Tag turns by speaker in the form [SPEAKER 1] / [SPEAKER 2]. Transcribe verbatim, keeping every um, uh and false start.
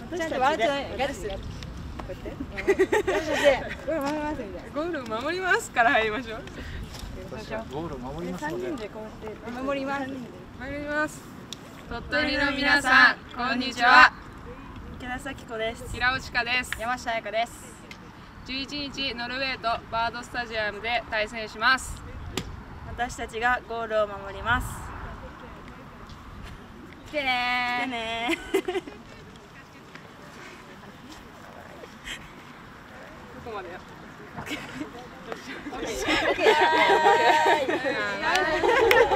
[SPEAKER 1] ちゃんと笑ってない。ガチで。こうやって。ゴール守りますみたいな。
[SPEAKER 2] ゴール守りますから入りましょう。
[SPEAKER 3] 私はゴール守りますので。
[SPEAKER 1] 三人でこうやって守ります。
[SPEAKER 2] 守ります。鳥取の皆さん、こんにちは。
[SPEAKER 1] 池田咲子です。
[SPEAKER 2] 平尾千佳です。
[SPEAKER 1] 山下彩香です。
[SPEAKER 2] じゅういちにちノルウェーとバードスタジアムで対戦します。
[SPEAKER 1] 私たちがゴールを守ります。来てねー。来てねー。
[SPEAKER 2] どこまでや。
[SPEAKER 1] オッケー。